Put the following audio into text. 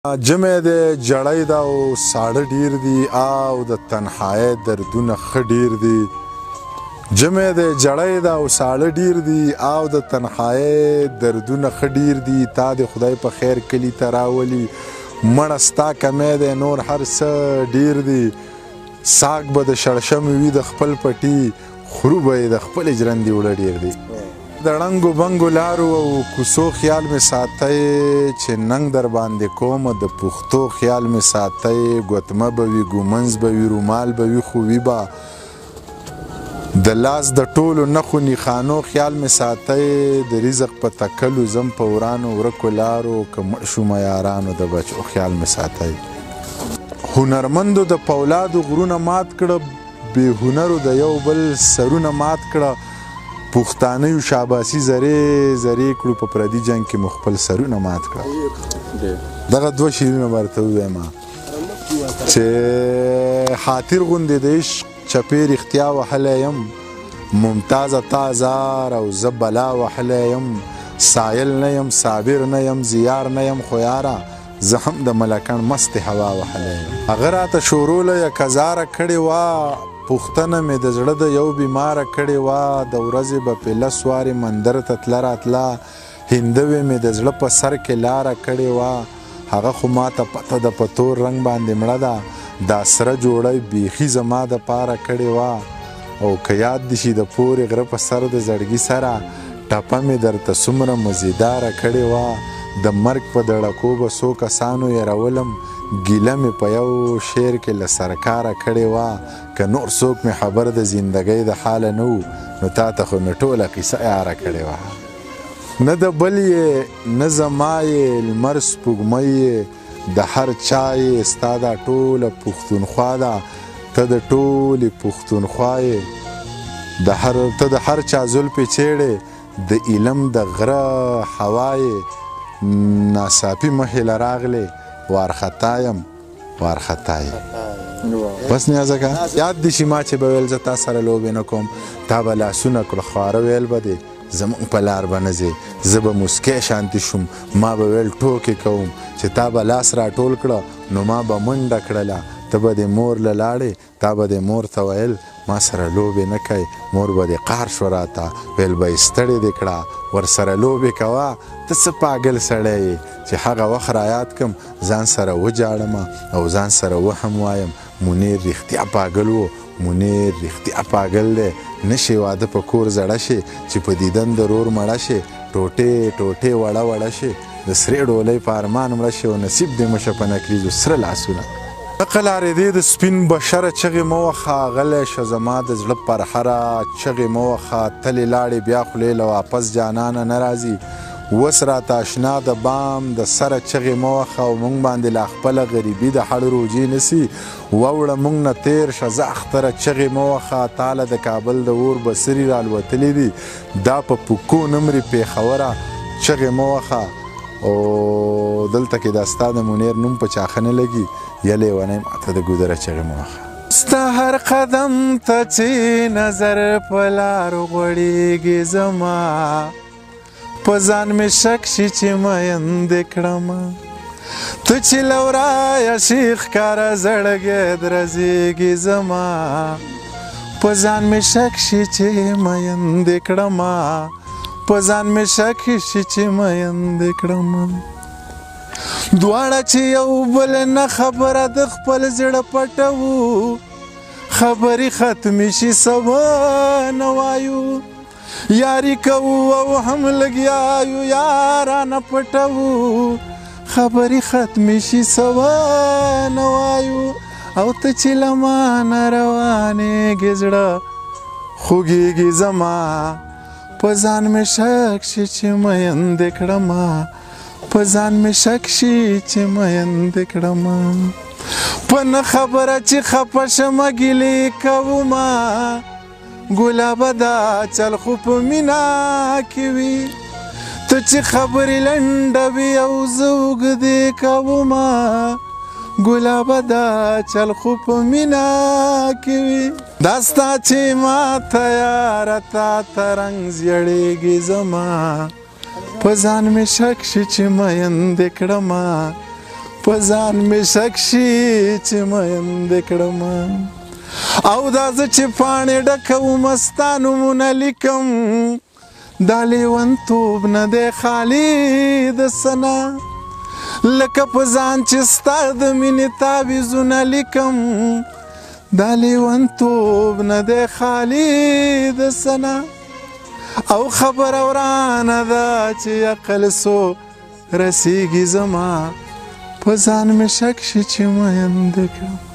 جمع دی جړی ده او ساړه ډیر دي او د تنهایۍ دردونه ښه ډیر دي. جمع دی جړی ده او ساړه ډیر دي او د تنهایۍ دردونه ښه ډیر دي. تا د خدای په خیر کلي ته راولي مړه ستا کمی دی نور هر څه ډیر دي. ساګ به د شړشمې وي د خپل پټي خرو به یې د خپلې ژرندې وړه ډیر دي. د ړنګو بنګو لارو او کوڅو خیال مې ساتئ چې ننګ در باندې کوم د پښتو خیال مې ساتئ. ګوتمه به وي ګومنځ به وي رومال به وي خو وي به د لاس د ټولو نښو نښانو خیال مې ساتئ. د رزق په تکلو ځم په ورانو ورکو لارو که مړ شومه یارانو د بچو خیال مې ساتئ. هنرمندو د پولادو غرونه مات کړه بې هنرو د یو بل سرونه مات کړه. پښتانیو شاباسي زرې زرې کړو په پردي جنګ کې مو خپل سرونه مات کړه. دغه دوه شعرونه به درته ووایم چې خاطر غوندې د عشق چپې رښتیا وهلی یم. ممتازه تا زار او زه بلا وهلی یم. سایل نه یم صابر نه یم زیار نه یم خو یاره زه هم د ملکڼ مستې هوا وهلی یم. هغه راته شوروله یک هزاره کړې وه پوښتنه مې د زړه د یو بیماره کړې وه. د ورځې به پې لس وارې مندر ته تله راتله هندوې مې د زړه په سر کې لاره کړې وه. هغه خو ماته پته ده په تور رنګ باندې مړه ده. دا سره جوړی بیخي زما دپاره کړې وه. او که یاد دې شي د پورې غره په سر د زړګي سره ټپه مې درته څومره مزیداره کړې وه. د مرګ په دړکو به څو کسانو یرولم ګیله مې په یو شعر کې له سرکاره کړې وه. که نور څوک مې خبر د زندګۍ د حاله نه و نو تا ته خو مې ټوله قیصه یاره کړې وه. نه د بل یې نه زما یې لمر سپوږمۍ یې د هر چا یې ستا دا ټوله پښتونخوا ده. ته د ټولې پښتونخوا یې ته د هر چا زلفې چیړې د علم د غره هوا یې. ناڅاپي مخې له راغلې وارخطا یم وارخطا یې. بس نیازه که یاد دې شي ما چې به ویل زه تا سره لوبې نه کوم تا به لاسونه کړه خواره ویل به دې زمونږ په لار به نه ځې. زه به موسکی شانتي شوم ما به ویل ټوکې کوم چې تا به لاس راټول کړه نو ما به منډه کړله. ته به دې مور له لاړې تا به دې مور ته ویل ما سره لوبې نه کوي. مور به دې قهر شو راته ویل به یې ستړې دې کړه ورسره لوبې کوه. ته څه پاګل سړی یې چې هغه وخت رایاد کړم ځان سره وجاړمه او ځان سره وهم وایم منیر رښتیا پاګل و. منیر رښتیا پاګل دی. نشي واده په کور زړه شي چې په دیدن د رور مړه شي. ټوټې ټوټې وړه وړه شي د سرې ډولۍ په ارمان مړه شي او نصیب دې مشه په نکریزو سره لاسونه. عقل اورېدې د سپین بشره چغې مه وخه غلی شه زما د زړه پرهره چغې مه وخه. تلې لاړې بیا خولې له واپس جانانه نه راځي. وس راته اشنا د بام د سره چغې مه وخه او موږ باندې لا خپله غریبي د هړ روجې نسي. واوړه موږ نه تېر شه زه اختره چغې مه وخه. تاله د کابل د اور بڅري رالوتلي دي دا په پوکو نمرې پېښوره چغې مه وخه. او دلته کې دا ستا د منیر نوم په چاښه نه لګي یا لیونی ماته د ګودره چغې مه وخه. ستا هر قدم ته چې نظر په لارو غوړېږي زما په ځان مې شک شي چې میندې کړمه. ته چې له ورایه شي ښکاره زړګی درزېږي زما په ځان مې شک شي چې میندې کړمه په ځان مې شک شي چې میندې کړمه. دواړه چې یو بل نه خبره د خپل زړه پټوو خبرې ختمې شي سبا نه وایو. یاری کوو او هم لګیایو یارانه پټوو خبرې ختمې شي سبا نه وایو. او ته چې له مانه روانېږې زړه خوږېږي زما په ځان مې شک شي چې میندې کړمه په ځان مې شک شي چې میندې کړمه. په نه خبره چې خفه شمه ګیلې کومه ګلابه دا چل خو په مینا کې وي. ته چې خبرې لنډوي او زه اوږدې کومه ګلابه دا چل خو په مینا کې وي. دا ستا چې ماته یاره تا ته رنګ زیړېږي زما په ځان مې شک شي چې میندې کړمه په ځان مې شک شي چې میندې کړم او دا زه چې پاڼې ډکوم ستا نومونه لیکم دا لیونتوب نه دی خالي د څه نه لکه په ځان چې ستا د مینې تعویضونه لیکم دا لیونتوب نه دی خالي د څه نه او خبره ورانه ده چې عقل سو رسیږي زما په ځان مې شک شي چې میندې کړم